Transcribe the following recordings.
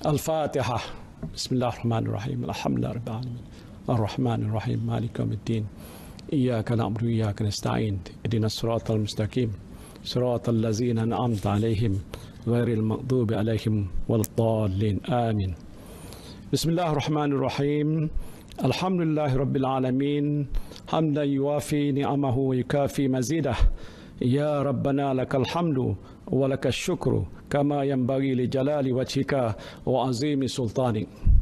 Al-Fatihah. Bismillahirrahmanirrahim. Alhamdulillah rabbil alamin. Ar-Rahmanir-Rahim. Maliki yaumiddin. Iyyaka na'budu wa iyyaka nasta'in. Ihdinas siratal mustaqim. Siratal ladzina an'amta 'alaihim ghairil maghdubi 'alaihim waladdallin. Amin. Bismillahirrahmanirrahim. Alhamdulillahi rabbil alamin. Hamdan yuwafi ni'amahu wa yukafi mazidah. Ya Rabbana lakal hamdu wa lakal syukru kama yanbaghi li jalali wajhika wa azimi sultanik.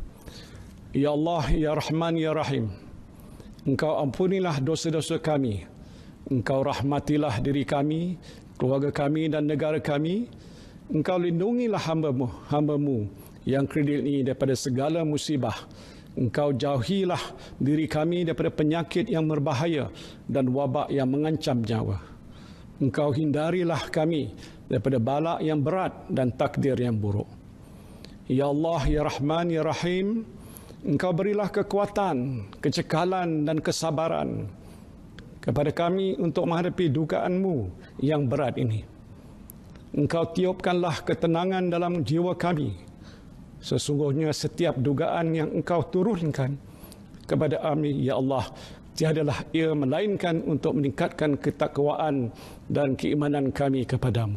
Ya Allah, Ya Rahman, Ya Rahim, Engkau ampunilah dosa-dosa kami. Engkau rahmatilah diri kami, keluarga kami dan negara kami. Engkau lindungilah hamba-Mu yang kredit ini daripada segala musibah. Engkau jauhilah diri kami daripada penyakit yang berbahaya dan wabak yang mengancam nyawa. Engkau hindarilah kami daripada bala yang berat dan takdir yang buruk. Ya Allah, Ya Rahman, Ya Rahim, Engkau berilah kekuatan, kecekalan dan kesabaran kepada kami untuk menghadapi dugaan-Mu yang berat ini. Engkau tiupkanlah ketenangan dalam jiwa kami. Sesungguhnya setiap dugaan yang Engkau turunkan kepada kami, Ya Allah, tiadalah ia melainkan untuk meningkatkan ketakwaan dan keimanan kami kepadamu.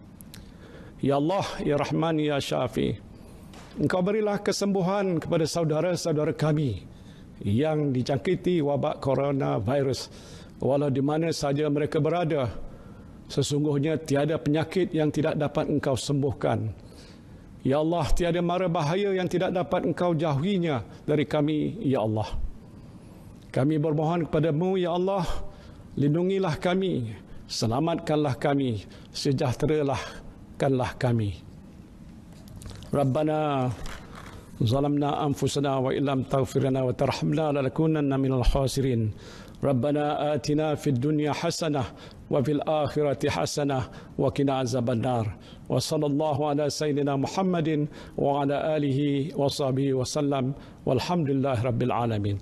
Ya Allah, Ya Rahman, Ya Syafi, Engkau berilah kesembuhan kepada saudara-saudara kami yang dijangkiti wabak coronavirus, walau di mana saja mereka berada. Sesungguhnya tiada penyakit yang tidak dapat Engkau sembuhkan. Ya Allah, tiada mara bahaya yang tidak dapat Engkau jauhinya dari kami, Ya Allah. Kami bermohon kepadamu, Ya Allah, lindungilah kami, selamatkanlah kami, sejahterakanlah kami. Rabbana zalamna anfusana wa illam taghfir lana wa tarhamna lanakunanna minal khasirin. Rabbana atina fid dunya hasanah wa fil akhirati hasanah wa qina azabannar. Wa sallallahu ala sayyidina Muhammadin wa ala alihi wa sahbihi wa sallam. Walhamdulillahi rabbil alamin.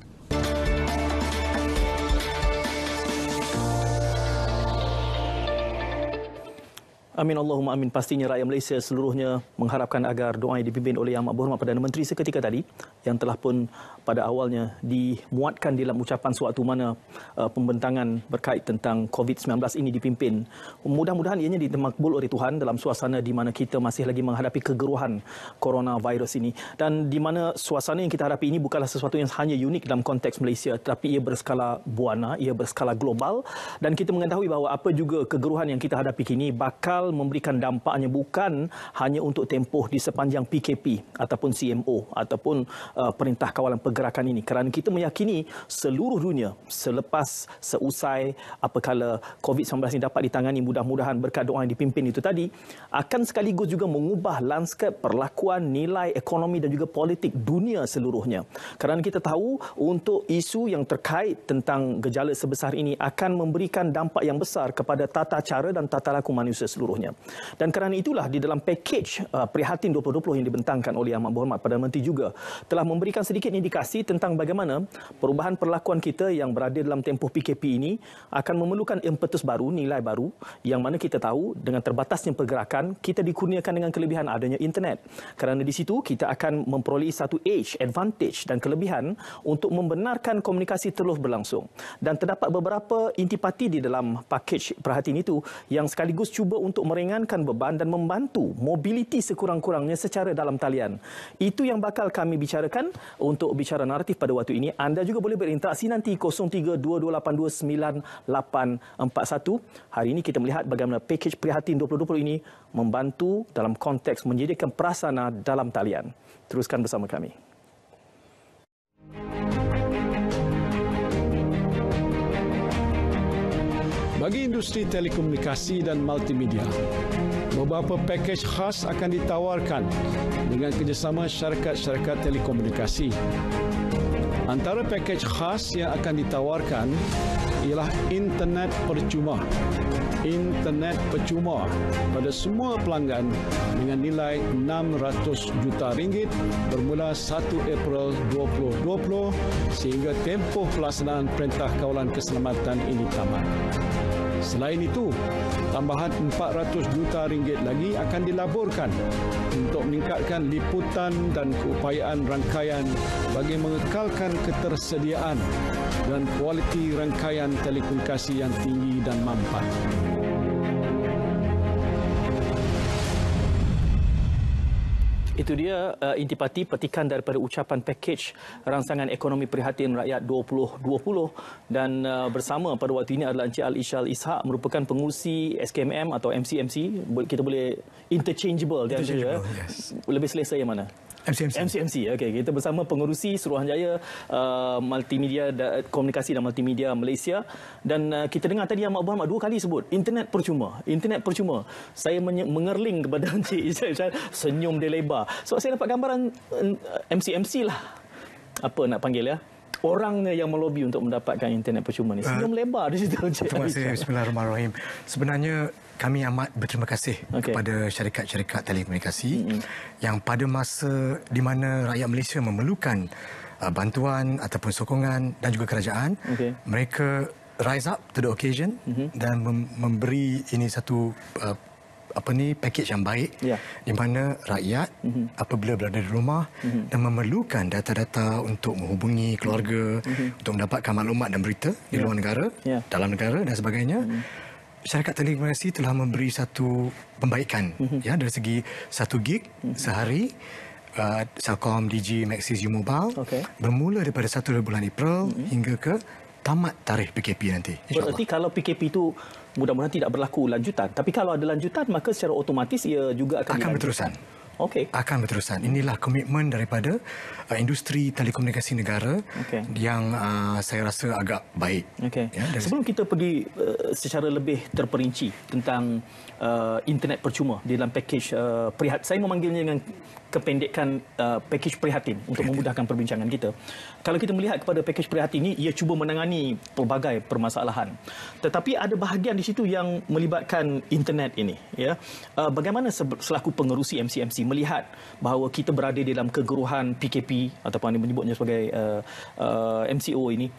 Amin Allahumma amin. Pastinya rakyat Malaysia seluruhnya mengharapkan agar doa yang dipimpin oleh Yang Amat Berhormat Perdana Menteri seketika tadi, yang telah pun pada awalnya dimuatkan dalam ucapan sewaktu mana pembentangan berkait tentang COVID-19 ini dipimpin. Mudah-mudahan ianya dimakbul oleh Tuhan dalam suasana di mana kita masih lagi menghadapi kegeruhan coronavirus ini, dan di mana suasana yang kita hadapi ini bukanlah sesuatu yang hanya unik dalam konteks Malaysia, tetapi ia berskala buana, ia berskala global, dan kita mengetahui bahawa apa juga kegeruhan yang kita hadapi kini bakal memberikan dampaknya bukan hanya untuk tempoh di sepanjang PKP ataupun CMO ataupun Perintah Kawalan Pergerakan ini, kerana kita meyakini seluruh dunia seusai apabila COVID-19 ini dapat ditangani mudah-mudahan berkat doa yang dipimpin itu tadi, akan sekaligus juga mengubah lanskap perlakuan, nilai ekonomi dan juga politik dunia seluruhnya. Kerana kita tahu untuk isu yang terkait tentang gejala sebesar ini akan memberikan dampak yang besar kepada tata cara dan tata laku manusia seluruhnya. Dan kerana itulah di dalam pakej Prihatin 2020 yang dibentangkan oleh Yang Amat Berhormat Perdana Menteri juga telah memberikan sedikit indikasi tentang bagaimana perubahan perlakuan kita yang berada dalam tempoh PKP ini akan memerlukan impetus baru, nilai baru, yang mana kita tahu dengan terbatasnya pergerakan kita dikurniakan dengan kelebihan adanya internet. Kerana di situ kita akan memperoleh satu advantage dan kelebihan untuk membenarkan komunikasi terus berlangsung. Dan terdapat beberapa intipati di dalam pakej Perhatian itu yang sekaligus cuba untuk meringankan beban dan membantu mobiliti sekurang-kurangnya secara dalam talian. Itu yang bakal kami bicarakan untuk bicara naratif pada waktu ini. Anda juga boleh berinteraksi nanti 0322829841. Hari ini kita melihat bagaimana pakej Prihatin 2020 ini membantu dalam konteks menyediakan prasarana dalam talian. Teruskan bersama kami. Bagi industri telekomunikasi dan multimedia, beberapa pakej khas akan ditawarkan dengan kerjasama syarikat-syarikat telekomunikasi. Antara pakej khas yang akan ditawarkan ialah internet percuma. Internet percuma pada semua pelanggan dengan nilai RM600 juta bermula 1 April 2020 sehingga tempoh pelaksanaan Perintah Kawalan Keselamatan ini tamat. Selain itu, tambahan 400 juta ringgit lagi akan dilaburkan untuk meningkatkan liputan dan keupayaan rangkaian bagi mengekalkan ketersediaan dan kualiti rangkaian telekomunikasi yang tinggi dan mampan. Itu dia intipati petikan daripada ucapan pakej rangsangan ekonomi prihatin rakyat 2020 dan bersama pada waktu ini adalah Encik Al-Ishal Ishak merupakan pengurusi SKMM atau MCMC. Kita boleh interchangeable dia antara yes. Lebih selesa yang mana? MCMC. Okey, kita bersama pengurusi Suruhanjaya Multimedia Komunikasi dan Multimedia Malaysia dan kita dengar tadi Yang Muhammad dua kali sebut internet percuma. Saya mengerling kepada Encik Ishak, senyum dia lebar. Sebab saya dapat gambaran MCMC lah. Apa nak panggil ya? Orangnya yang melobi untuk mendapatkan internet percuma ni. Senyum lebar di situ. Terima kasih. Bismillahirrahmanirrahim. Sebenarnya kami amat berterima kasih kepada syarikat-syarikat telekomunikasi yang pada masa di mana rakyat Malaysia memerlukan bantuan ataupun sokongan dan juga kerajaan, mereka rise up to the occasion dan memberi ini satu package yang baik di mana rakyat apabila berada di rumah dan memerlukan data-data untuk menghubungi keluarga, untuk mendapatkan maklumat dan berita di luar negara, dalam negara dan sebagainya. Syarikat telekomunikasi telah memberi satu pembaikan dari segi 1 gig sehari. Celcom, Digi, Maxis, U-Mobile bermula daripada 1 bulan April hingga ke tamat tarikh PKP nanti. Berarti kalau PKP itu mudah-mudahan tidak berlaku lanjutan. Tapi kalau ada lanjutan maka secara otomatis ia juga akan berterusan. Akan berterusan. Inilah komitmen daripada industri telekomunikasi negara yang saya rasa agak baik. Sebelum kita pergi secara lebih terperinci tentang internet percuma di dalam pakej saya memanggilnya dengan kependekan pakej prihatin untuk memudahkan perbincangan kita. Kalau kita melihat kepada pakej prihatin ini, ia cuba menangani pelbagai permasalahan. Tetapi ada bahagian di situ yang melibatkan internet ini. Bagaimana selaku pengerusi MCMC melihat bahawa kita berada dalam kegeruhan PKP ataupun yang menyebutnya sebagai MCO ini,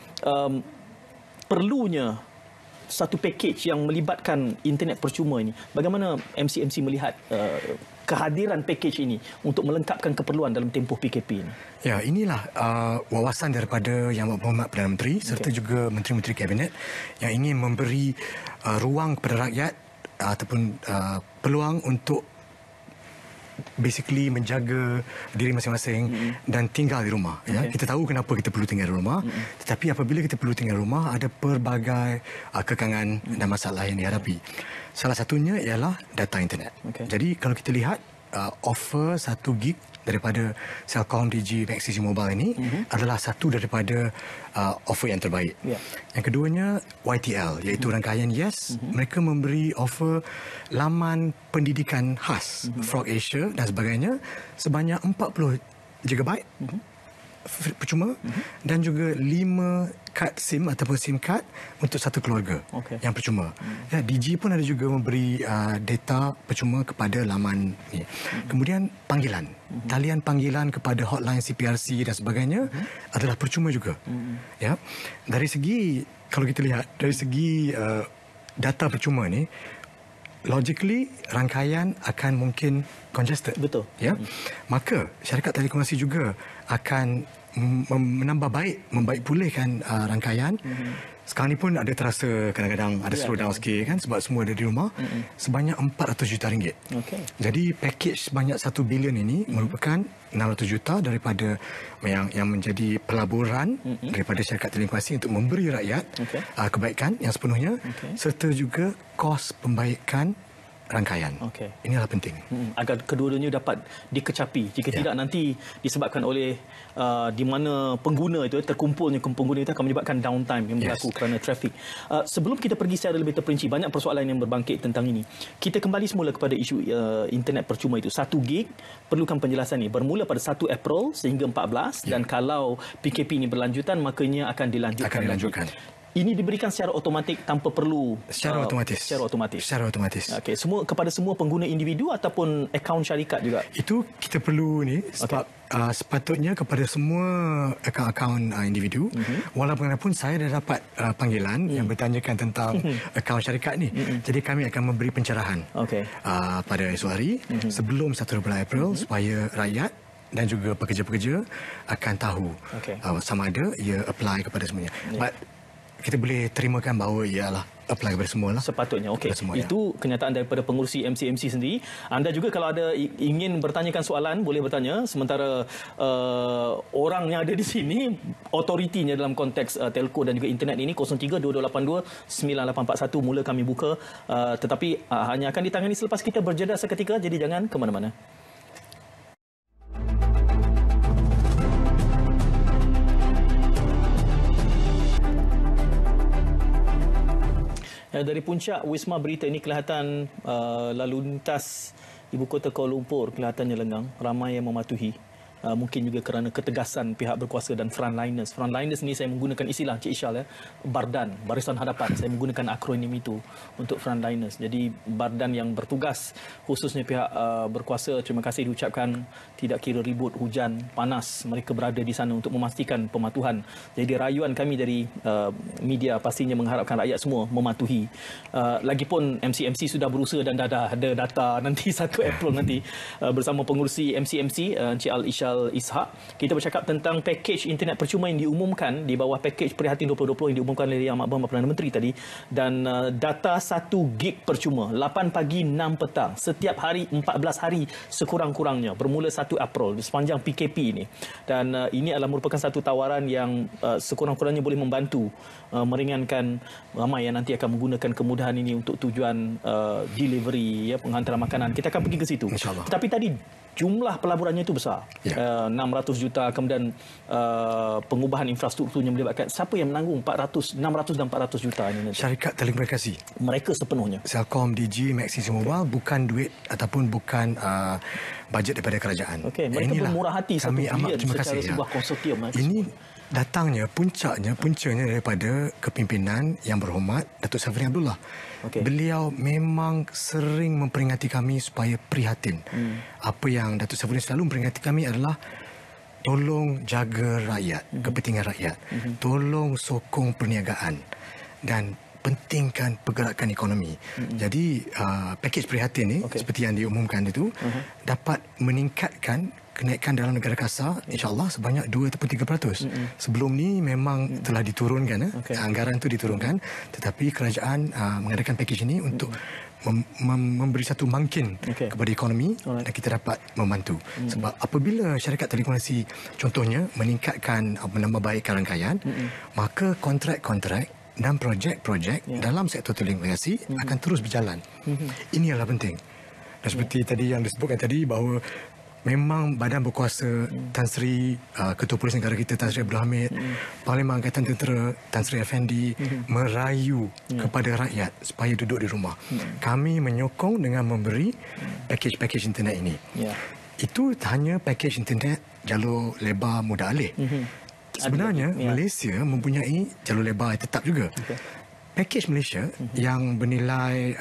perlunya satu pakej yang melibatkan internet percuma ini. Bagaimana MCMC melihat kehadiran pakej ini untuk melengkapkan keperluan dalam tempoh PKP ini? Ya, inilah wawasan daripada Yang Berhormat Perdana Menteri serta juga Menteri-Menteri Kabinet yang ingin memberi ruang kepada rakyat ataupun peluang untuk basically menjaga diri masing-masing dan tinggal di rumah. Kita tahu kenapa kita perlu tinggal di rumah, tetapi apabila kita perlu tinggal di rumah ada pelbagai kekangan dan masalah yang dihadapi. Salah satunya ialah data internet. Jadi kalau kita lihat offer 1 gig daripada Celcom, Digi, Maxis, Mobile ini adalah satu daripada offer yang terbaik. Yang keduanya YTL, iaitu rangkaian Yes. Mereka memberi offer laman pendidikan khas Frog Asia dan sebagainya sebanyak 40 GB percuma dan juga 5 kad SIM ataupun SIM card untuk satu keluarga yang percuma. Digi pun ada juga memberi data percuma kepada laman ni. Kemudian panggilan, talian panggilan kepada hotline CPRC dan sebagainya adalah percuma juga. Dari segi, kalau kita lihat dari segi data percuma ni, logically rangkaian akan mungkin congested. Betul. Maka syarikat telekomunikasi juga akan menambah membaik pulihkan rangkaian. Sekarang ni pun ada terasa kadang-kadang ada slow down sikit kan sebab semua ada di rumah. Sebanyak 400 juta ringgit. Jadi package sebanyak 1 bilion ini merupakan 600 juta daripada yang menjadi pelaburan daripada syarikat telekomunikasi untuk memberi rakyat kebaikan yang sepenuhnya serta juga kos pembaikan rangkaian. Inilah penting. Agar kedua-duanya dapat dikecapi. Jika tidak nanti disebabkan oleh di mana pengguna itu terkumpulnya pengguna itu akan menyebabkan downtime yang berlaku kerana trafik. Sebelum kita pergi secara lebih terperinci, banyak persoalan yang berbangkit tentang ini. Kita kembali semula kepada isu internet percuma itu. 1 gig perlukan penjelasan ini. Bermula pada 1 April sehingga 14 dan kalau PKP ini berlanjutan makanya akan dilanjutkan. ini diberikan secara automatik tanpa perlu Secara otomatis. Secara otomatis. Okey, semua kepada semua pengguna individu ataupun akaun syarikat juga. Itu kita perlu ni sebab sepatutnya kepada semua akaun individu, walaupun saya dah dapat panggilan yang bertanyakan tentang akaun syarikat ni. Jadi kami akan memberi pencerahan pada esok hari sebelum 1 bulan April supaya rakyat dan juga pekerja-pekerja akan tahu sama ada ia apply kepada semuanya. But kita boleh terimakan bahawa ialah apply kepada semua lah. Sepatutnya. Okey. Ya. Itu kenyataan daripada pengurusi MCMC sendiri. Anda juga kalau ada ingin bertanyakan soalan, boleh bertanya. Sementara orang yang ada di sini, otoritinya dalam konteks telco dan juga internet ini, 03-2282-9841 mula kami buka. Tetapi hanya akan ditangani selepas kita berjeda seketika. Jadi jangan ke mana-mana. Dari puncak Wisma Berita ini kelihatan lalu lintas ibu kota Kuala Lumpur kelihatannya lengang, ramai yang mematuhi. Mungkin juga kerana ketegasan pihak berkuasa dan frontliners. Frontliners ni saya menggunakan istilah Cik Isyal ya, Bardan, barisan hadapan. Saya menggunakan akronim itu untuk frontliners. Jadi Bardan yang bertugas, khususnya pihak berkuasa, terima kasih diucapkan, tidak kira ribut, hujan, panas, mereka berada di sana untuk memastikan pematuhan. Jadi rayuan kami dari media pastinya mengharapkan rakyat semua mematuhi. Lagipun MCMC sudah berusaha dan dah ada data nanti 1 April nanti bersama pengurusi MCMC Encik Al-Isyal Ishak. Kita bercakap tentang pakej internet percuma yang diumumkan di bawah pakej Prihatin 2020 yang diumumkan oleh Yang Amat Perdana Menteri tadi, dan data 1 gig percuma 8 pagi 6 petang setiap hari 14 hari sekurang-kurangnya bermula 1 April sepanjang PKP ini. Dan ini adalah merupakan satu tawaran yang sekurang-kurangnya boleh membantu meringankan ramai yang nanti akan menggunakan kemudahan ini untuk tujuan delivery, ya, penghantaran makanan. Kita akan pergi ke situ. InsyaAllah. Tetapi tadi jumlah pelaburannya itu besar. 600 juta, kemudian pengubahan infrastrukturnya melibatkan siapa yang menanggung 600 dan 400 juta ini nanti? Syarikat telekomunikasi. Mereka sepenuhnya. Celcom, Digi, Maxis Mobile bukan duit ataupun bukan bajet daripada kerajaan. Okey, mereka bermurah hati $1 bilion secara sebuah konsortium. Ini datangnya, puncanya daripada kepimpinan yang berhormat Datuk Safri Abdullah. Beliau memang sering memperingati kami supaya prihatin. Apa yang Datuk Safri selalu memperingati kami adalah tolong jaga rakyat, kepentingan rakyat. Tolong sokong perniagaan dan pentingkan pergerakan ekonomi. Jadi pakej prihatin ni seperti yang diumumkan itu dapat meningkatkan kenaikan dalam negara kasar insya-Allah sebanyak 2 ataupun 3%. Sebelum ni memang telah diturunkan, anggaran itu diturunkan, tetapi kerajaan mengadakan pakej ini untuk memberi satu mangkin kepada ekonomi dan kita dapat membantu. Sebab apabila syarikat telekomunikasi contohnya meningkatkan, menambah baikkan rangkaian, maka kontrak-kontrak dan projek-projek dalam sektor telekomunikasi akan terus berjalan. Ini adalah penting. Dan seperti tadi yang disebutkan tadi bahawa memang badan berkuasa Tan Sri, Ketua Polis Negara kita Tan Sri Abdul Hamid, Panglima Angkatan Tentera Tan Sri Effendi merayu kepada rakyat supaya duduk di rumah. Kami menyokong dengan memberi pakej-pakej internet ini. Itu hanya pakej internet jalur lebar mudah alih. Sebenarnya Malaysia mempunyai jalur lebar tetap juga. Pakej Malaysia yang bernilai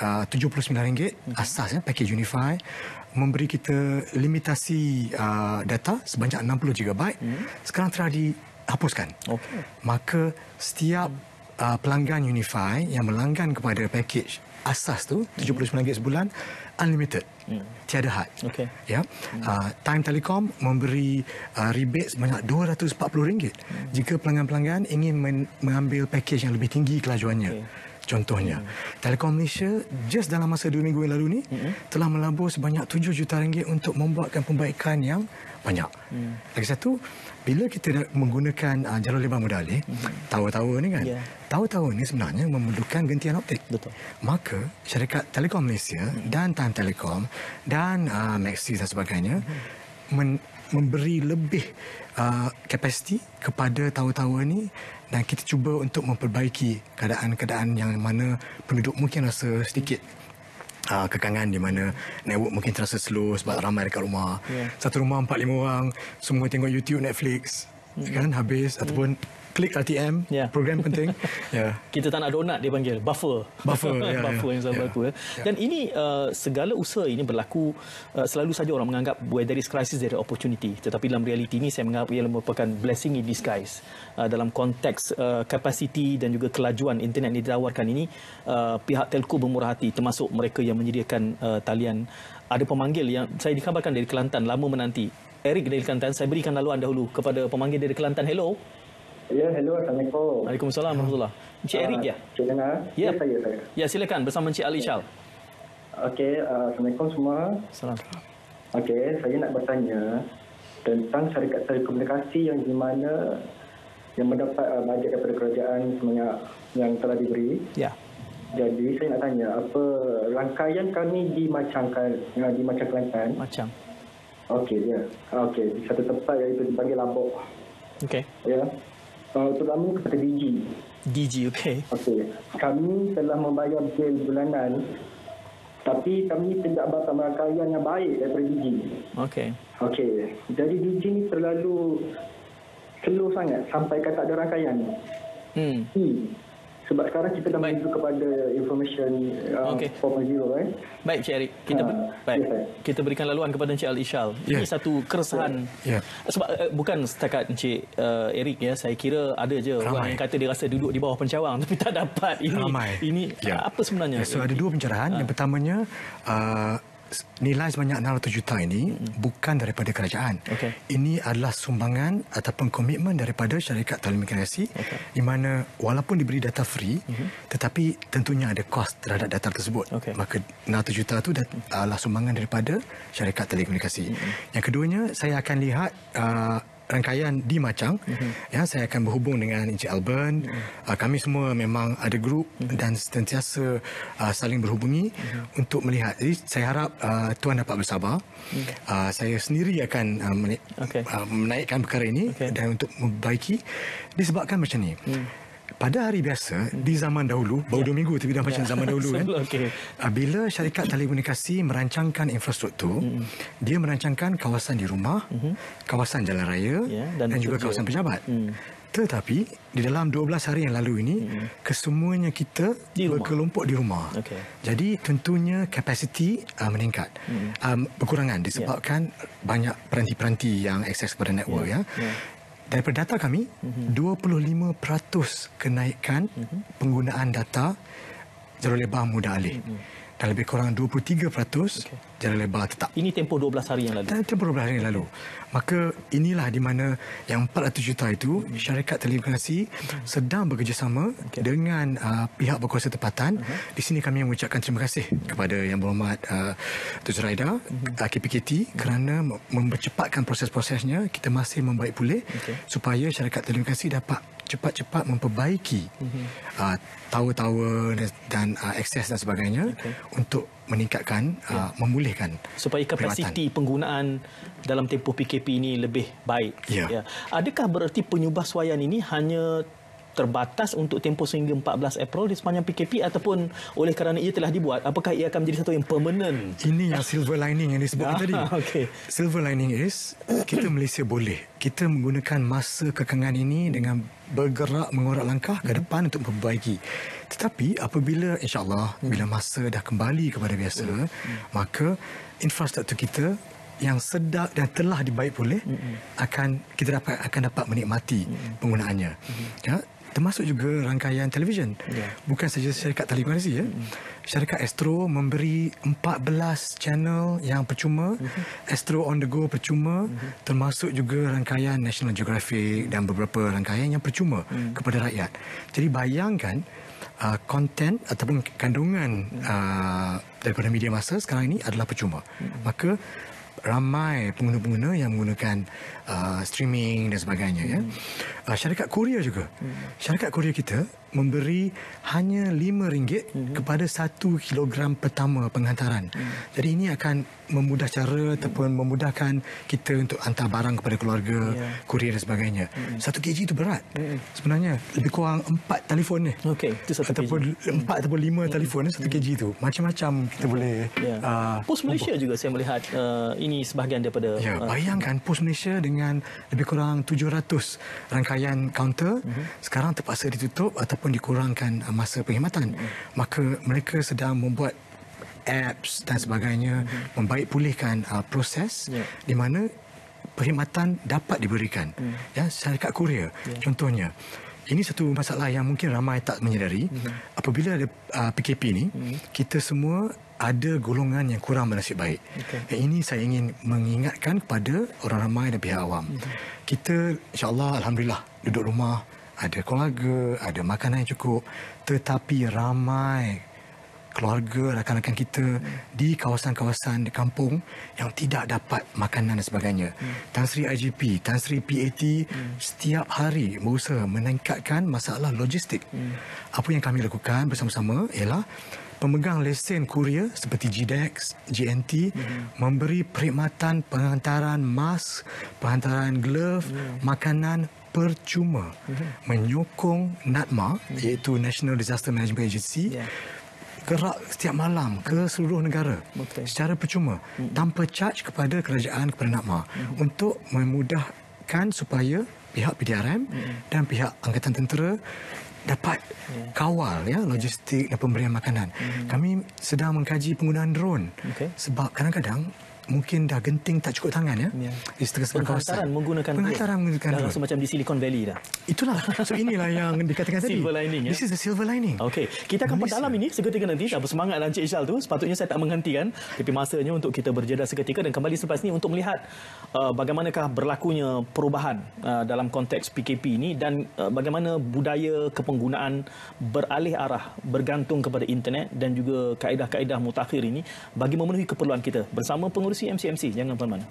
RM79 asasnya, pakej Unify, memberi kita limitasi data sebanyak 60 GB. Sekarang telah dihapuskan. Maka setiap pelanggan Unify yang melanggan kepada pakej asas tu RM79 sebulan, unlimited, tiada had. Ya, Time Telecom memberi rebate sebanyak RM240 jika pelanggan-pelanggan ingin mengambil pakej yang lebih tinggi kelajuannya. Contohnya, Telekom Malaysia just dalam masa 2 minggu yang lalu ni telah melabur sebanyak RM7 juta untuk membuatkan pembaikan yang banyak. Lagi satu, bila kita menggunakan jalur lebar mudah alih, tower-tower ni kan, tower-tower ni sebenarnya memerlukan gentian optik. Maka syarikat Telekom Malaysia dan Time Telecom dan Maxis dan sebagainya memberi lebih kapasiti kepada tower-tower ni, dan kita cuba untuk memperbaiki keadaan-keadaan yang mana penduduk mungkin rasa sedikit kekangan, di mana network mungkin terasa slow sebab ramai dekat rumah. Satu rumah 4-5 orang, semua tengok YouTube, Netflix, kan habis, ataupun klik RTM, program penting. Kita tak nak donat, dia panggil buffer. Buffer yang selalu berlaku. Dan ini segala usaha ini berlaku, selalu saja orang menganggap where there is crisis there is opportunity. Tetapi dalam realiti ini saya menganggap ia merupakan blessing in disguise. Dalam konteks kapasiti dan juga kelajuan internet yang ditawarkan ini, pihak telco bermurah hati, termasuk mereka yang menyediakan talian. Ada pemanggil yang saya dikabarkan dari Kelantan, lama menanti. Eric dari Kelantan, saya berikan laluan dahulu kepada pemanggil dari Kelantan. Hello. Ya, hello. Assalamualaikum. Waalaikumsalam warahmatullahi. Encik Eric ya? Cik dengar? Ya, saya. Ya, silakan bersama Encik Ali Shal. Okey, Assalamualaikum semua. Assalamualaikum. Okey, saya nak bertanya tentang syarikat telekomunikasi yang di mana yang mendapat bajet daripada kerajaan sebanyak yang telah diberi. Ya. Jadi saya nak tanya, apa rangkaian kami di Macang Kelantan? Macang. Okey, ya. Okey, di satu tempat iaitu dipanggil Labok. Okey. Ya. Terutama kepada DG. DG, okey. Okey. Kami telah membayar bil bulanan, tapi kami tidak dapat rangkaian yang baik daripada DG. Okey. Okey. Jadi DG ni terlalu slow sangat sampai kata ada rangkaian. Sebab sekarang kita dah menuju kepada information 4.0 Baik, Cik Eric. Kita berikan laluan kepada Encik Ali Shal. Ini satu keresahan. Sebab bukan setakat Encik Eric ya, saya kira ada je orang yang kata dia rasa duduk di bawah pencawang tapi tak dapat. Ini apa sebenarnya? So ada dua pencerahan. Yang pertamanya, nilai sebanyak 600 juta ini bukan daripada kerajaan. Ini adalah sumbangan ataupun komitmen daripada syarikat telekomunikasi di mana walaupun diberi data free tetapi tentunya ada kos terhadap data tersebut. Maka 600 juta itu adalah sumbangan daripada syarikat telekomunikasi. Yang keduanya, saya akan lihat rangkaian di Macang. Ya, saya akan berhubung dengan Encik Alban. Kami semua memang ada grup dan sentiasa saling berhubungi untuk melihat. Jadi saya harap tuan dapat bersabar. Saya sendiri akan menaikkan perkara ini dan untuk memperbaiki. Disebabkan macam ni. Pada hari biasa, di zaman dahulu, baru 2 minggu tapi dah macam zaman dahulu kan. Bila syarikat telekomunikasi merancangkan infrastruktur, dia merancangkan kawasan di rumah, kawasan jalan raya dan juga kawasan pejabat. Tetapi di dalam 12 hari yang lalu ini, kesemuanya kita berkelompok di rumah. Jadi tentunya kapasiti meningkat. Berkurangan disebabkan banyak peranti-peranti yang akses kepada network ya. Daripada data kami, 25% kenaikan penggunaan data jalur lebar mudah alih. Dan lebih kurang 23% jalur lebar tetap. Ini tempoh 12 hari yang lalu. Tempoh 12 hari yang lalu. Maka inilah di mana yang 400 juta itu syarikat telekomunikasi sedang bekerjasama dengan pihak berkuasa tempatan. Di sini kami mengucapkan terima kasih kepada Yang Berhormat Dr. Zuraida, KPKT kerana mempercepatkan proses-prosesnya. Kita masih membaik pulih supaya syarikat telekomunikasi dapat cepat-cepat memperbaiki tower-tower dan akses dan sebagainya untuk meningkatkan, memulihkan supaya kapasiti penggunaan dalam tempoh PKP ini lebih baik. Adakah bererti penyubahsuaian ini hanya terbatas untuk tempoh sehingga 14 April di sepanjang PKP ataupun oleh kerana ia telah dibuat, apakah ia akan menjadi satu yang permanent? Ini yang silver lining yang disebutkan tadi. Silver lining is kita Malaysia boleh. Kita menggunakan masa kekangan ini dengan bergerak mengorak langkah ke depan untuk memperbaiki. Tetapi apabila insya-Allah bila masa dah kembali kepada biasa, maka infrastruktur kita yang sedang dan telah dibaik pulih akan dapat menikmati penggunaannya. Ya, termasuk juga rangkaian televisyen. Bukan saja syarikat telekomunikasi ya. Syarikat Astro memberi 14 channel yang percuma, Astro on the go percuma, termasuk juga rangkaian National Geographic dan beberapa rangkaian yang percuma kepada rakyat. Jadi bayangkan konten ataupun kandungan daripada media massa sekarang ini adalah percuma. Maka ramai pengguna-pengguna yang menggunakan streaming dan sebagainya ya. Syarikat Korea juga. Syarikat Korea kita memberi hanya RM5 kepada 1 kilogram pertama penghantaran. Jadi ini akan memudah cara ataupun memudahkan kita untuk hantar barang kepada keluarga, kurier dan sebagainya. 1 kg itu berat. Sebenarnya lebih kurang 4 telefon ni. Okey, itu 1 kg. Ataupun 4 ataupun 5 telefon ni 1 kg tu. Macam-macam kita boleh Pos Malaysia juga saya melihat ini sebahagian daripada bayangkan Pos Malaysia dengan lebih kurang 700 rangkaian kaunter sekarang terpaksa ditutup ataupun dikurangkan masa perkhidmatan. Maka mereka sedang membuat apps dan sebagainya, membaik pulihkan proses di mana perkhidmatan dapat diberikan. Syarikat kurier contohnya. Ini satu masalah yang mungkin ramai tak menyedari. Apabila ada PKP ni, kita semua ada golongan yang kurang bernasib baik. Ini saya ingin mengingatkan kepada orang ramai dan pihak awam. Kita insya-Allah alhamdulillah duduk rumah, ada keluarga, ada makanan yang cukup, tetapi ramai keluarga, rakan-rakan kita di kawasan-kawasan di kampung yang tidak dapat makanan dan sebagainya. Tan Sri IGP, Tan Sri PAT setiap hari berusaha meningkatkan masalah logistik. Apa yang kami lakukan bersama-sama ialah pemegang lesen kurier seperti GDEX, GNT memberi perkhidmatan penghantaran mask, penghantaran glove, makanan percuma. Menyokong NADMA iaitu National Disaster Management Agency gerak setiap malam ke seluruh negara secara percuma tanpa charge kepada kerajaan, kepada NADMA untuk memudahkan supaya pihak PDRM dan pihak Angkatan Tentera dapat kawal logistik dan pemberian makanan. Kami sedang mengkaji penggunaan drone sebab kadang-kadang mungkin dah genting tak cukup tangan di setengah-setengah kawasan. Penghantaran menggunakan drone. Rasa macam di Silicon Valley dah. Itulah. So inilah yang dikatakan tadi. Silver lining. This is the silver lining. Okey, kita akan perdalam ini seketika nanti. Dah bersemangat dan Encik Ishal tu. Sepatutnya saya tak menghentikan. Tapi masanya untuk kita berjeda seketika dan kembali selepas ini untuk melihat bagaimanakah berlakunya perubahan dalam konteks PKP ini dan bagaimana budaya kepenggunaan beralih arah bergantung kepada internet dan juga kaedah-kaedah mutakhir ini bagi memenuhi keperluan kita bersama pengurus MCMC. Jangan mana-mana.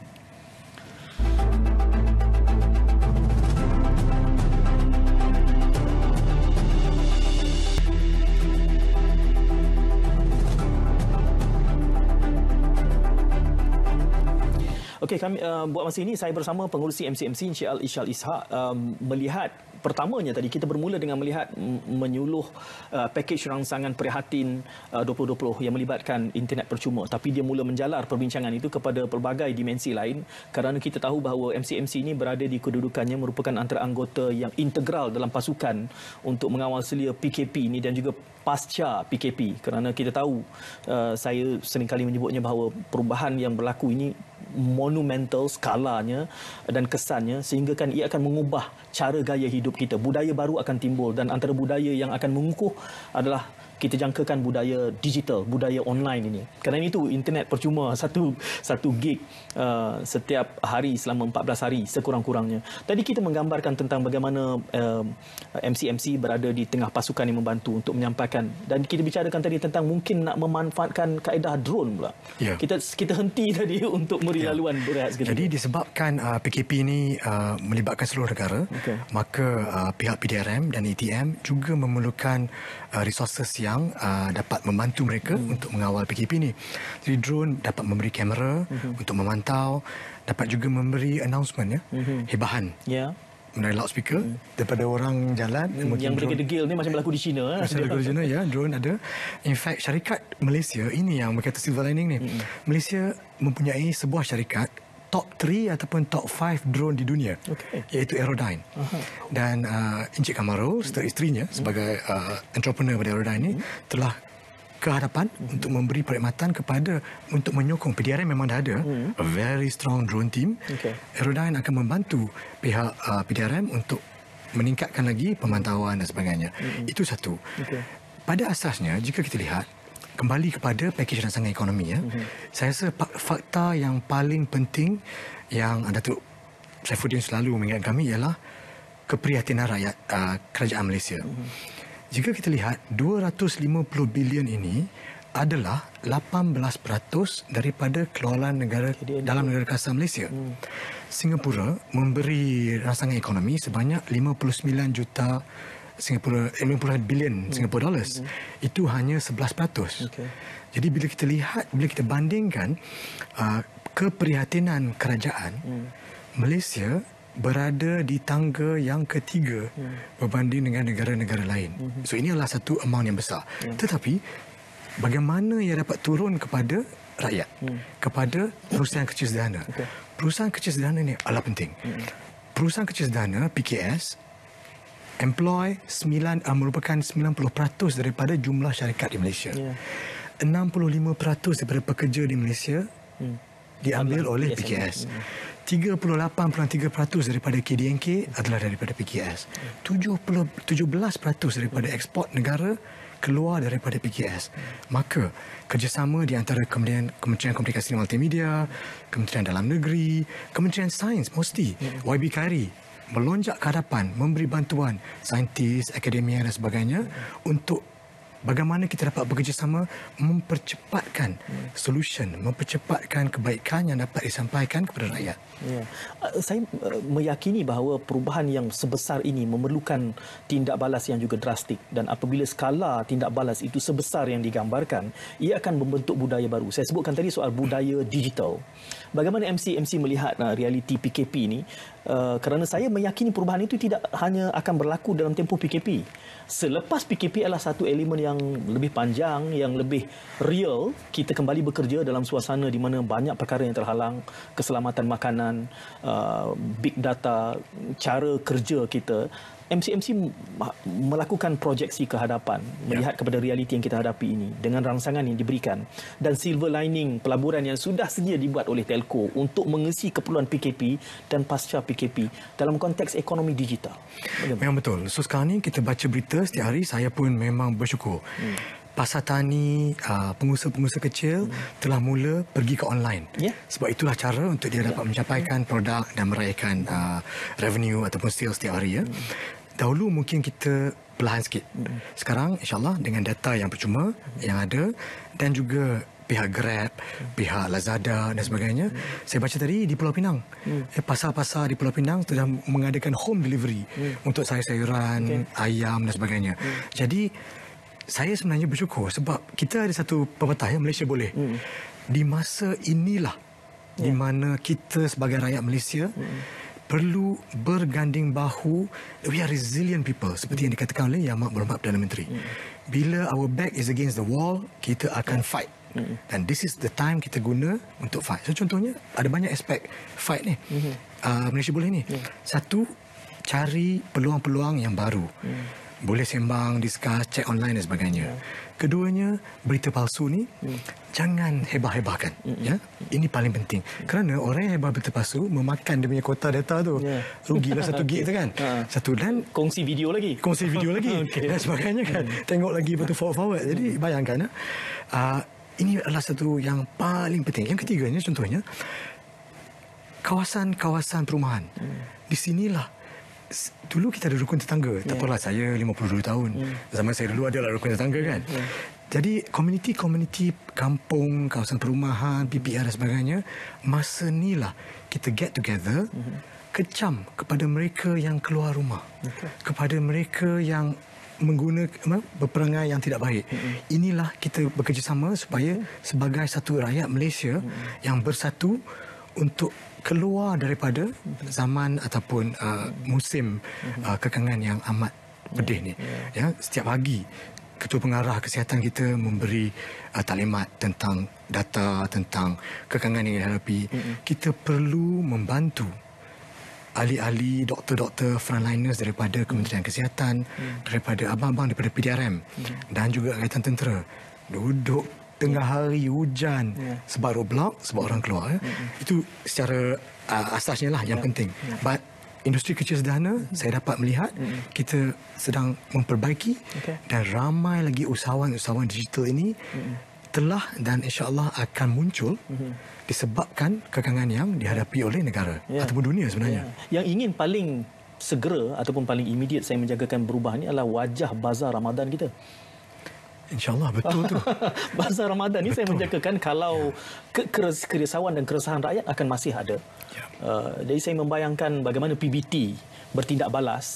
Okey, kami buat masa ini saya bersama pengurusi MCMC Encik Ishal Ishak melihat pertamanya tadi kita bermula dengan melihat menyuluh pakej rangsangan prihatin 2020 yang melibatkan internet percuma, tapi dia mula menjalar perbincangan itu kepada pelbagai dimensi lain kerana kita tahu bahawa MCMC ini berada di kedudukannya merupakan antara anggota yang integral dalam pasukan untuk mengawal selia PKP ini dan juga pasca PKP kerana kita tahu saya seringkali menyebutnya bahawa perubahan yang berlaku ini monumental skalanya dan kesannya sehingga kan ia akan mengubah cara gaya hidup kita. Budaya baru akan timbul dan antara budaya yang akan mengukuh adalah kita jangkakan budaya digital, budaya online ini. Kerana itu internet percuma satu gig setiap hari selama 14 hari sekurang-kurangnya. Tadi kita menggambarkan tentang bagaimana MCMC berada di tengah pasukan yang membantu untuk menyampaikan dan kita bicarakan tadi tentang mungkin nak memanfaatkan kaedah drone pula. Kita henti tadi untuk beri laluan berehat seketika. Jadi disebabkan PKP ini melibatkan seluruh negara, maka pihak PDRM dan ATM juga memerlukan resources yang dapat membantu mereka untuk mengawal PKP ini. Jadi drone dapat memberi kamera untuk memantau, dapat juga memberi announcement hebahan. Melalui loudspeaker daripada orang jalan. Yang berdegil ni macam berlaku di China. Macam berlaku di China, drone ada. In fact, syarikat Malaysia, ini yang berkata silver lining ni. Malaysia mempunyai sebuah syarikat top 3 ataupun top 5 drone di dunia, iaitu Aerodyne. Dan Encik Kamarul, serta isterinya sebagai entrepreneur pada Aerodyne ini telah ke hadapan untuk memberi perkhidmatan kepada untuk menyokong. PDRM memang dah ada a very strong drone team. Aerodyne akan membantu pihak PDRM untuk meningkatkan lagi pemantauan dan sebagainya. Itu satu. Pada asasnya jika kita lihat kembali kepada pakej rangsangan ekonomi, saya rasa fakta yang paling penting yang Datuk Saifuddin selalu mengingatkan kami ialah keprihatinan rakyat kerajaan Malaysia. Jika kita lihat 250 bilion ini adalah 18% daripada keluaran negara dalam negara kasar Malaysia. Singapura memberi rangsangan ekonomi sebanyak 59 juta Singapura 50 bilion Singapura dollars. Itu hanya 11%. Jadi bila kita bandingkan keprihatinan kerajaan, Malaysia berada di tangga yang ketiga berbanding dengan negara-negara lain. So ini adalah satu amount yang besar. Tetapi bagaimana ia dapat turun kepada rakyat, kepada perusahaan kecil sederhana. Perusahaan kecil sederhana ini adalah penting. Perusahaan kecil sederhana PKS merupakan 90% daripada jumlah syarikat di Malaysia. 65% daripada pekerja di Malaysia diambil oleh PKS. 38.3% daripada KDNK adalah daripada PKS. 17% daripada ekspor negara keluar daripada PKS. Maka kerjasama di antara Kementerian Komunikasi dan Multimedia, Kementerian Dalam Negeri, Kementerian Sains mesti YB KAIRI melonjak ke hadapan, memberi bantuan saintis, akademia dan sebagainya untuk bagaimana kita dapat bekerjasama mempercepatkan solution, mempercepatkan kebaikan yang dapat disampaikan kepada rakyat. Saya meyakini bahawa perubahan yang sebesar ini memerlukan tindak balas yang juga drastik, dan apabila skala tindak balas itu sebesar yang digambarkan, ia akan membentuk budaya baru. Saya sebutkan tadi soal budaya digital. Bagaimana MC melihat realiti PKP ini? Kerana saya meyakini perubahan itu tidak hanya akan berlaku dalam tempoh PKP. Selepas PKP adalah satu elemen yang lebih panjang, yang lebih real. Kita kembali bekerja dalam suasana di mana banyak perkara yang terhalang, keselamatan makanan, big data, cara kerja kita. MC melakukan proyeksi ke hadapan, melihat kepada realiti yang kita hadapi ini dengan rangsangan yang diberikan dan silver lining pelaburan yang sudah sedia dibuat oleh telco untuk mengisi keperluan PKP dan pasca PKP dalam konteks ekonomi digital. Memang betul. So sekarang ni kita baca berita setiap hari, saya pun memang bersyukur. Pasar tani, pengusaha-pengusaha kecil telah mula pergi ke online. Sebab itulah cara untuk dia dapat mencapaikan produk dan meraihkan revenue ataupun sales setiap hari. Dahulu mungkin kita perlahan sikit. Sekarang insyaAllah dengan data yang percuma yang ada dan juga pihak Grab, pihak Lazada dan sebagainya. Saya baca tadi di Pulau Pinang. Pasar-pasar di Pulau Pinang sudah mengadakan home delivery untuk sayur-sayuran, ayam dan sebagainya. Jadi saya sebenarnya bersyukur sebab kita ada satu pepatah yang Malaysia boleh. Di masa inilah di mana kita sebagai rakyat Malaysia perlu berganding bahu. We are resilient people, seperti yang dikatakan oleh Yang Amat Berhormat Perdana Menteri. Bila our back is against the wall, kita akan fight. Dan this is the time kita guna untuk fight. So contohnya ada banyak aspek fight ni. Malaysia boleh ni. Satu, cari peluang-peluang yang baru. Boleh sembang, discuss, cek online dan sebagainya. Keduanya, berita palsu ni jangan hebah-hebahkan. Ini paling penting. Kerana orang yang hebah berita palsu memakan dia punya kota data tu. Rugilah 1 gig tu kan. Satu, dan kongsi video lagi. Dan sebagainya kan. Tengok lagi betul forward. Jadi bayangkan ini adalah satu yang paling penting. Yang ketiganya contohnya kawasan-kawasan perumahan. Di sinilah dulu kita ada rukun tetangga. Tak apalah, saya 52 tahun. Zaman saya dulu adalah rukun tetangga kan. Jadi komuniti kampung, kawasan perumahan, PPR dan sebagainya, masa inilah kita get together, kecam kepada mereka yang keluar rumah, kepada mereka yang berperangai yang tidak baik. Inilah kita bekerjasama supaya sebagai satu rakyat Malaysia yang bersatu untuk keluar daripada zaman ataupun musim kekangan yang amat pedih ni. Setiap pagi Ketua Pengarah Kesihatan kita memberi taklimat tentang data, tentang kekangan yang dihadapi. Kita perlu membantu ahli-ahli, doktor-doktor frontliners daripada Kementerian Kesihatan, daripada abang-abang daripada PDRM dan juga Angkatan Tentera. Duduk tengah hari hujan sebab roadblock, sebab orang keluar. Itu secara asasnya lah yang penting. But industri kecil sederhana, saya dapat melihat kita sedang memperbaiki dan ramai lagi usahawan-usahawan digital ini telah dan insya-Allah akan muncul disebabkan kekangan yang dihadapi oleh negara ataupun dunia sebenarnya. Yang ingin paling segera ataupun paling immediate saya menjagakan perubahan ini adalah wajah bazar Ramadan kita. InsyaAllah, betul tu. Bazar Ramadan ni saya menjagakan kalau kerisauan dan keresahan rakyat akan masih ada. Jadi saya membayangkan bagaimana PBT bertindak balas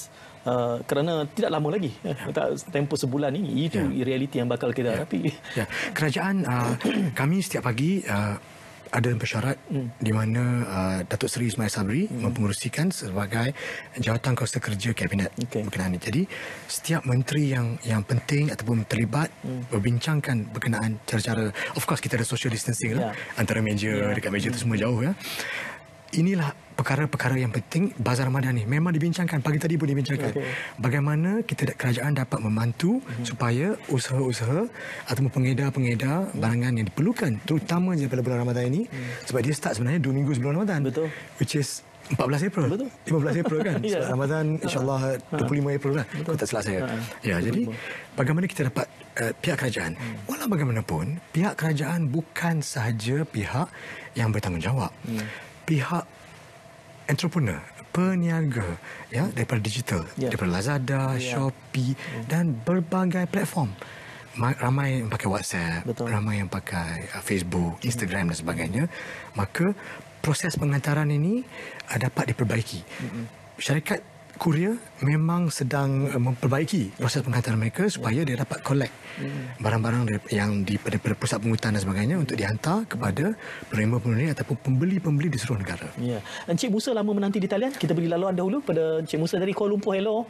kerana tidak lama lagi, tempoh sebulan ini, itu realiti yang bakal kita hadapi. Kerajaan kami setiap pagi ada mesyuarat di mana Datuk Seri Ismail Sabri mempengerusikan sebagai jawatan kuasa kerja kabinet berkenaan ini. Jadi setiap menteri yang penting ataupun terlibat berbincangkan berkenaan cara-cara, of course kita ada social distancing antara meja, dekat meja itu semua jauh ya. Inilah perkara-perkara yang penting bazar Ramadan ni memang dibincangkan, pagi tadi pun dibincangkan. Bagaimana kerajaan dapat membantu supaya usaha-usaha ataupun pengedar-pengedar barangan yang diperlukan terutama pada bulan Ramadan ini, sebab dia start sebenarnya 2 minggu sebelum Ramadan. Betul. Which is 14 April. Betul. 15 April kan. Sebab Ramadan insya-Allah 25 April lah. Kalau tak salah saya. Jadi bagaimana kita dapat pihak kerajaan. Walau bagaimanapun, pihak kerajaan bukan sahaja pihak yang bertanggungjawab. Pihak entrepreneur, peniaga daripada digital, daripada Lazada, Shopee dan berbagai platform. Ramai yang pakai WhatsApp, ramai yang pakai Facebook, Instagram dan sebagainya. Maka proses pengantaran ini dapat diperbaiki. Syarikat kurier memang sedang memperbaiki proses pengantaran mereka supaya dia dapat collect barang-barang yang daripada pusat pengurutan dan sebagainya untuk dihantar kepada penerima-penerima ataupun pembeli-pembeli di seluruh negara. Ya. Encik Musa lama menanti di talian. Kita beri laluan dahulu pada Encik Musa dari Kuala Lumpur. Hello.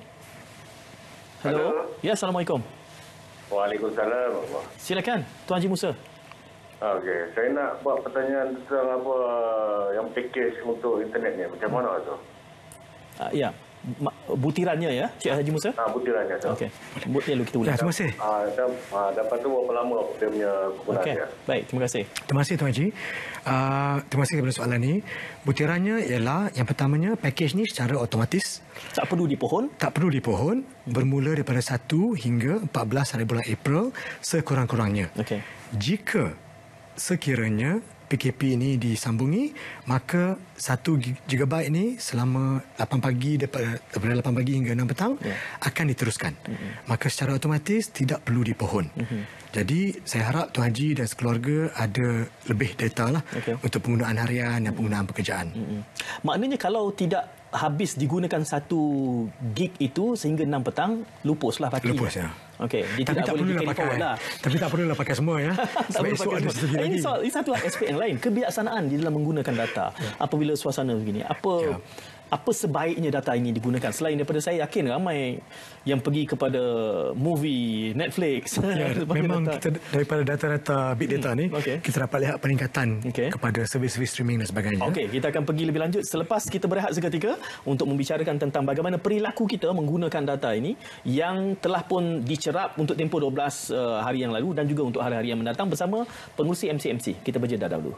Ya, Assalamualaikum. Waalaikumsalam. Silakan, Tuan Haji Musa. Okey, saya nak buat pertanyaan tentang apa yang package untuk internet ni. Macam mana tu? Ya. Butirannya ya, Cik Haji Musa? Butirannya. Okey. Lalu kita boleh. Terima kasih. Dapat tu berapa lama dia punya kegunaan dia? Baik, terima kasih. Terima kasih Tuan Haji. Terima kasih kepada soalan ni. Butirannya ialah yang pertamanya package ni secara otomatis. Tak perlu dipohon? Tak perlu dipohon. Bermula daripada 1 hingga 14 hari bulan April sekurang-kurangnya. Okey. Jika sekiranya PKP ini disambungi, maka 1 GB ini selama 8 pagi daripada 8 pagi hingga 6 petang akan diteruskan. Maka secara otomatis tidak perlu dipohon. Jadi saya harap Tuan Haji dan sekeluarga ada lebih data lah untuk penggunaan harian dan penggunaan pekerjaan. Maknanya kalau tidak habis digunakan 1 gig itu sehingga 6 petang, lupuslah pakai. Lupus ya. Okey, dia tapi tak perlulah pakai. Tapi tak perlulah pakai semua ya. Sebab esok ada satu lagi. Ini satu aspek yang lain, kebijaksanaan di dalam menggunakan data. Apabila suasana begini, apa sebaiknya data ini digunakan? Selain daripada saya yakin ramai yang pergi kepada movie, Netflix. Memang kita daripada data-data big data ni, kita dapat lihat peningkatan kepada servis-servis streaming dan sebagainya. Okey, kita akan pergi lebih lanjut selepas kita berehat seketika untuk membicarakan tentang bagaimana perilaku kita menggunakan data ini yang telah pun dicerap untuk tempoh 12 hari yang lalu dan juga untuk hari-hari yang mendatang bersama pengurusi MCMC. Kita berjeda dahulu.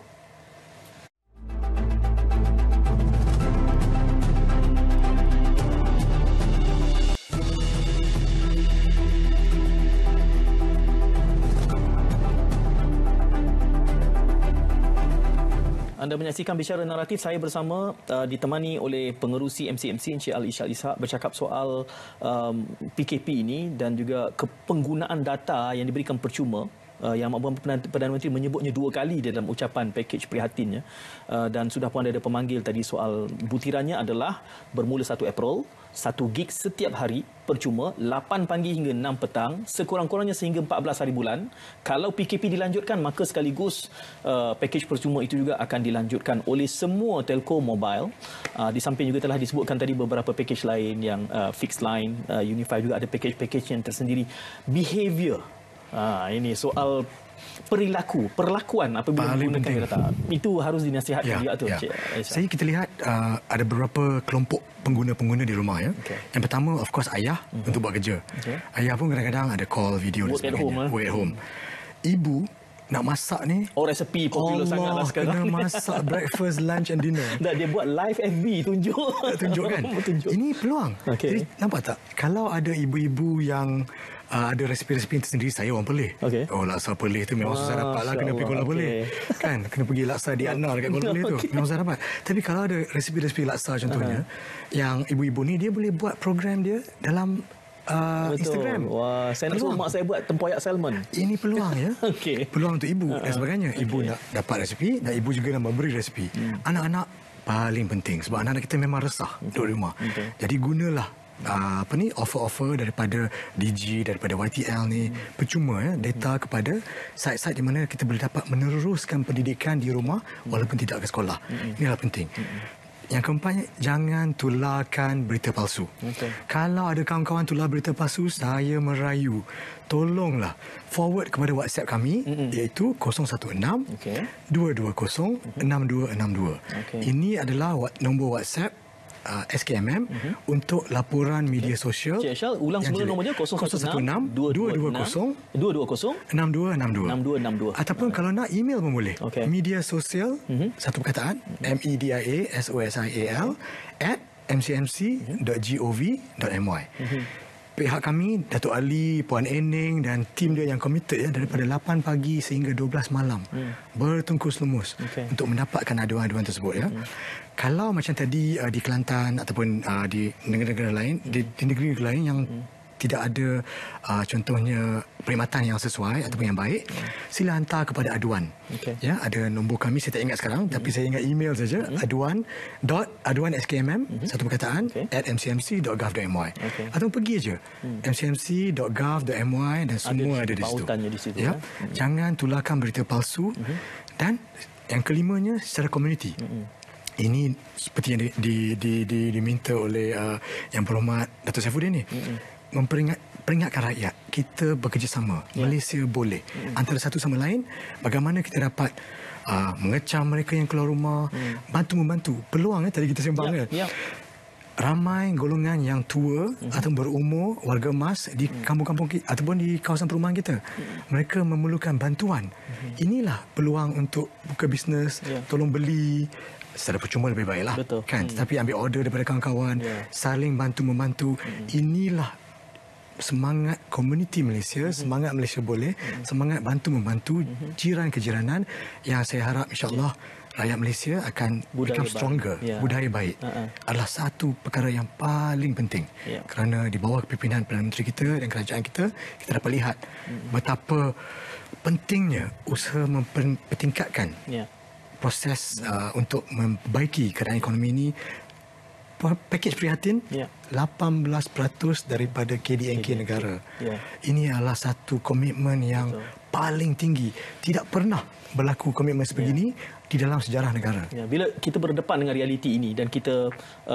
Anda menyaksikan Bicara Naratif. Saya bersama ditemani oleh pengerusi MCMC Encik Ali Ishak Ishak bercakap soal PKP ini dan juga penggunaan data yang diberikan percuma. Yang Perdana Menteri menyebutnya 2 kali dalam ucapan pakej prihatinnya, dan sudah pun ada pemanggil tadi soal butirannya adalah bermula 1 April, 1 gig setiap hari percuma 8 pagi hingga 6 petang sekurang-kurangnya sehingga 14 hari bulan. Kalau PKP dilanjutkan maka sekaligus pakej percuma itu juga akan dilanjutkan oleh semua telco mobile. Di samping juga telah disebutkan tadi beberapa pakej lain yang fixed line, Unify juga ada pakej-pakej yang tersendiri. Behavior, ini soal perlakuan apabila menggunakan data. Itu harus dinasihatkan juga tu. Saya kita lihat ada beberapa kelompok pengguna-pengguna di rumah ya. Yang pertama of course ayah untuk buat kerja. Ayah pun kadang-kadang ada call video dan sebagainya. Work at home. Ibu nak masak ni, resepi popular sangatlah sekarang. Kena masak breakfast, lunch and dinner. Dan dia buat live FB tunjuk kan. Ini peluang. Jadi nampak tak, kalau ada ibu-ibu yang ada resipi-resipi tersendiri, saya orang Perlis. Laksa Perlis tu memang susah dapat lah. Kena pergi Kuala Perlis kan, kena pergi laksa di Anar dekat Kuala Perlis tu memang susah dapat. Tapi kalau ada resipi-resipi laksa contohnya, yang ibu-ibu ni dia boleh buat program dia dalam Instagram. Wah, saya nak suruh mak saya buat tempoyak salmon. Ini peluang ya. Peluang untuk ibu dan sebagainya. Ibu nak dapat resipi dan ibu juga nak memberi resipi. Anak-anak paling penting sebab anak-anak kita memang resah duduk di rumah. Jadi gunalah offer-offer daripada DG, daripada YTL ni percuma data kepada site-site di mana kita boleh dapat meneruskan pendidikan di rumah walaupun tidak ke sekolah. Inilah penting. Yang keempatnya, jangan tularkan berita palsu. Kalau ada kawan-kawan tular berita palsu, saya merayu, tolonglah forward kepada WhatsApp kami, iaitu 016 220 6262. Ini adalah nombor WhatsApp SKMM untuk laporan media sosial. Cik Aisyah, ulang semula nombor dia 016 220 6262. Ataupun kalau nak email pun boleh. Media sosial satu perkataan mediasosial @mcmc.gov.my. Pihak kami, Datuk Ali, Puan Eneng dan tim dia yang komited daripada 8 pagi sehingga 12 malam bertungkus lumus untuk mendapatkan aduan-aduan tersebut Kalau macam tadi di Kelantan ataupun di negara-negara lain, di negeri lain yang tidak ada contohnya perkhidmatan yang sesuai ataupun yang baik, sila hantar kepada aduan. Ada nombor kami, saya tak ingat sekarang, tapi saya ingat email saja, aduan skmm satu perkataan @mcmc.gov.my. Atau pergi aja mcmc.gov.my dan semua ada di situ. Jangan tularkan berita palsu. Dan yang kelimanya, secara komuniti. Ini seperti yang diminta oleh Yang Berhormat Datuk Saifuddin ni. Peringatkan rakyat, kita bekerjasama. Malaysia boleh. Antara satu sama lain, bagaimana kita dapat mengecam mereka yang keluar rumah, bantu-membantu. Peluang tadi kita sembang ramai golongan yang tua atau berumur, warga emas di kampung-kampung ataupun di kawasan perumahan kita. Mereka memerlukan bantuan. Inilah peluang untuk buka bisnes, tolong beli secara percuma lebih baiklah. Kan? Tetapi ambil order daripada kawan-kawan, saling bantu-membantu. Inilah semangat komuniti Malaysia, semangat Malaysia boleh, semangat bantu-membantu jiran kejiranan yang saya harap insya-Allah rakyat Malaysia akan become stronger. Budaya baik adalah satu perkara yang paling penting. Kerana di bawah kepimpinan Perdana Menteri kita dan kerajaan kita, kita dapat lihat betapa pentingnya usaha mempertingkatkan proses untuk memperbaiki keadaan ekonomi ini. Pakej prihatin 18% daripada KDNK negara. Ini adalah satu komitmen yang paling tinggi. Tidak pernah berlaku komitmen sebegini di dalam sejarah negara. Bila kita berdepan dengan realiti ini dan kita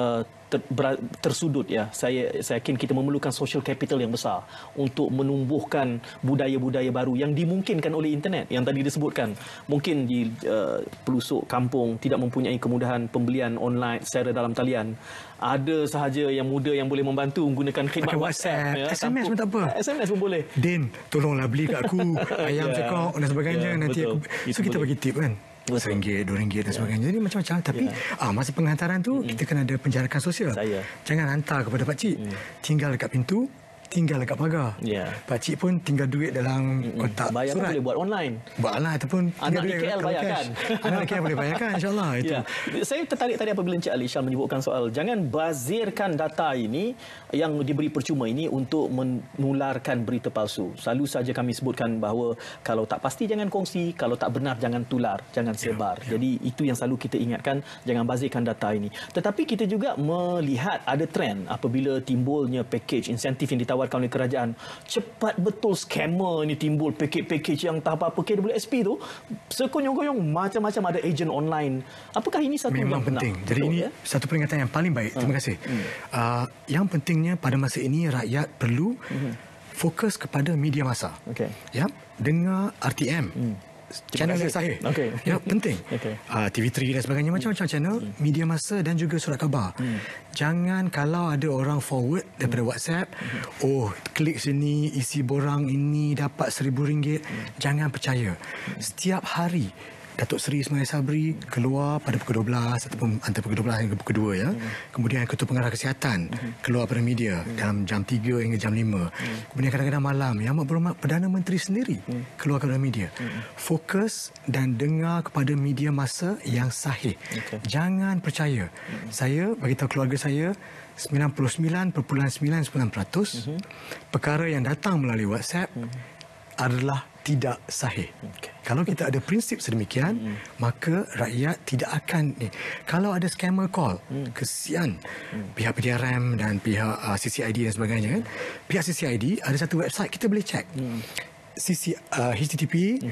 tersudut, saya yakin kita memerlukan social capital yang besar untuk menumbuhkan budaya-budaya baru yang dimungkinkan oleh internet yang tadi disebutkan. Mungkin di pelosok kampung tidak mempunyai kemudahan pembelian online secara dalam talian. Ada sahaja yang muda yang boleh membantu menggunakan khidmat WhatsApp. SMS pun tak apa. SMS pun boleh. Din, tolonglah beli kat aku ayam cekok dan sebagainya. Nanti aku, so kita bagi tip kan. RM1, RM2 dan sebagainya. Jadi macam-macam. Tapi masa penghantaran tu kita kena ada penjarakan sosial. Jangan hantar kepada pakcik. Tinggal dekat pintu, tinggal dekat pagar. Pakcik pun tinggal duit dalam kotak bayar surat. Boleh buat online. Buat online ataupun anak di KL bayarkan. Anak di KL boleh bayarkan insya-Allah itu. Saya tertarik tadi apabila Encik Ali Syam menyebutkan soal jangan bazirkan data ini yang diberi percuma ini untuk menularkan berita palsu. Selalu saja kami sebutkan bahawa kalau tak pasti jangan kongsi, kalau tak benar jangan tular, jangan sebar. Jadi itu yang selalu kita ingatkan, jangan bazirkan data ini. Tetapi kita juga melihat ada trend apabila timbulnya package insentif yang ditawarkan oleh kerajaan. Cepat betul scammer ni timbul, package yang tak apa-apa KWSP tu sekonyong-konyong macam-macam ada ejen online. Apakah ini satu memang yang penting. benar? Jadi ini satu peringatan yang paling baik. Terima kasih. Yang pentingnya pada masa ini rakyat perlu fokus kepada media massa. Dengar RTM. Channel yang sahih. Penting. TV3 dan sebagainya, macam-macam channel, media massa dan juga surat khabar. Jangan kalau ada orang forward daripada WhatsApp, klik sini, isi borang ini dapat RM1,000. Jangan percaya. Setiap hari Datuk Seri Ismail Sabri keluar pada pukul 12 ataupun antara pukul 12 hingga pukul 2 Kemudian Ketua Pengarah Kesihatan keluar pada media dalam jam 3 hingga jam 5. Kemudian kadang-kadang malam Yang Berhormat Perdana Menteri sendiri keluar kepada media. Fokus dan dengar kepada media massa yang sahih. Jangan percaya. Saya bagi tahu keluarga saya 99.99% perkara yang datang melalui WhatsApp adalah tidak sahih. Kalau kita ada prinsip sedemikian, maka rakyat tidak akan ni. Kalau ada scammer call, kesian pihak PDRM dan pihak CCID dan sebagainya kan. Pihak CCID ada satu website kita boleh cek. http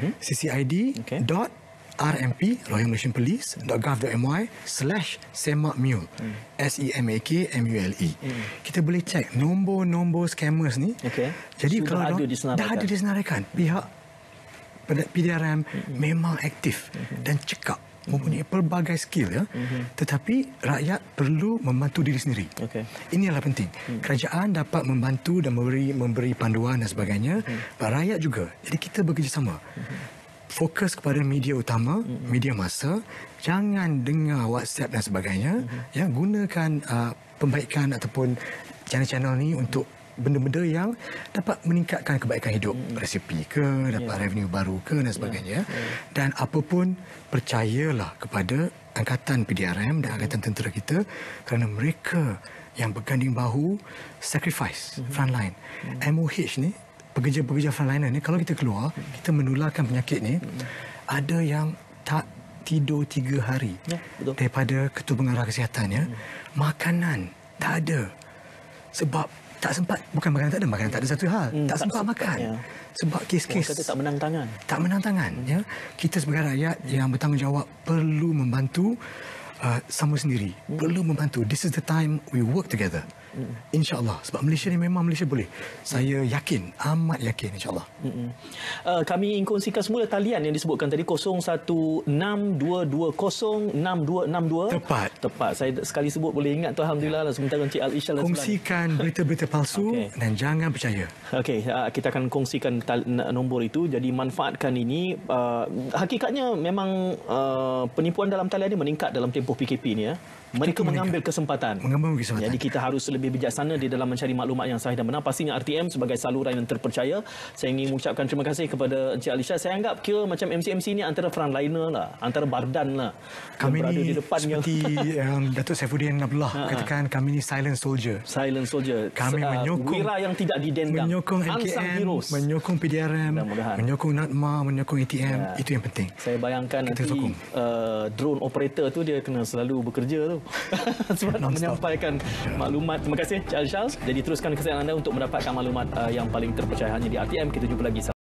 ccid.rmp.gov.my/semakmule SEMAKMULE. Kita boleh cek nombor-nombor scammers ni. Jadi sudah kalau dah ada disenaraikan. pihak PDRM memang aktif dan cekap, mempunyai pelbagai skill ya. Tetapi rakyat perlu membantu diri sendiri. Ini adalah penting. Kerajaan dapat membantu dan memberi panduan dan sebagainya. Rakyat juga. Jadi kita bekerjasama. Fokus kepada media utama, media massa, jangan dengar WhatsApp dan sebagainya. Ya, gunakan pembaikan ataupun channel-channel ni untuk benda-benda yang dapat meningkatkan kebaikan hidup, resipi ke, dapat revenue baru ke dan sebagainya. Dan apapun, percayalah kepada angkatan PDRM dan angkatan tentera kita, kerana mereka yang berganding bahu sacrifice frontline. MOH ni, pekerja-pekerja frontliner ni, kalau kita keluar, kita menularkan penyakit ni, ada yang tak tidur 3 hari daripada Ketua Pengarah Kesihatan ya. Makanan tak ada. Sebab tak sempat, bukan makanan tak ada satu hal. Tak sempat makan. Sebab kes-kes kata tak menang tangan. Tak menang tangan ya. Kita sebagai rakyat yang bertanggungjawab perlu membantu sama sendiri. Perlu membantu. This is the time we work together. InsyaAllah. Sebab Malaysia ni memang Malaysia boleh. Saya yakin, amat yakin insyaAllah. Kami kongsikan semula talian yang disebutkan tadi 0162206262. Tepat. Saya sekali sebut boleh ingat tu, alhamdulillah lah. Sementara Encik Al-Ishal kongsikan berita-berita palsu dan jangan percaya. Kita akan kongsikan nombor itu. Jadi manfaatkan ini. Hakikatnya memang penipuan dalam talian ini meningkat dalam tempoh PKP ni ya. Mereka mengambil kesempatan. Jadi kita harus lebih bijaksana di dalam mencari maklumat yang sahih dan benar. Pastinya RTM sebagai saluran yang terpercaya. Saya ingin mengucapkan terima kasih kepada Encik Al-Ishal. Saya anggap kira macam MC-MC ni antara frontliner lah, antara bardan lah. Kami ni di depan seperti yang Datuk Saifuddin Abdullah katakan, kami ni silent soldier. Silent soldier. Kami menyokong wira yang tidak didendang. Menyokong MKM, menyokong PDRM, menyokong NADMA, menyokong ATM. Itu yang penting. Saya bayangkan kita nanti drone operator tu dia kena selalu bekerja tu. Sebab nak menyampaikan maklumat. Terima kasih Encik Al-Ishal. Jadi teruskan kesihatan anda untuk mendapatkan maklumat yang paling terpercaya hanya di RTM. Kita jumpa lagi.